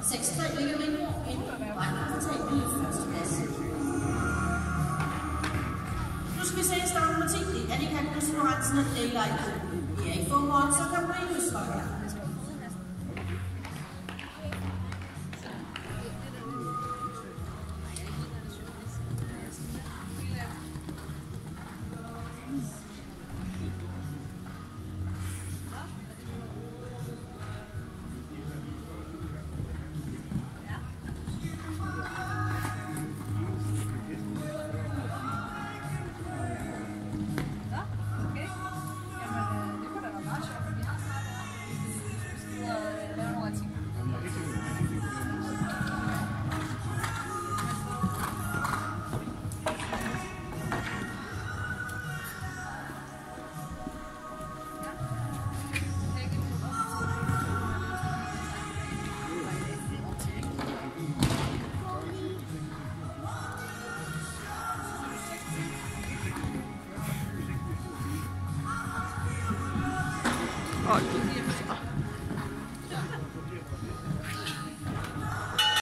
6-3 ligger Ringo ind og en komfortabel førsteplads. Nu skal vi se starten med 10. Det er Annika Knudsen og Daylight. Erik Fogård, så kommer Rinus Højgaard. Oh,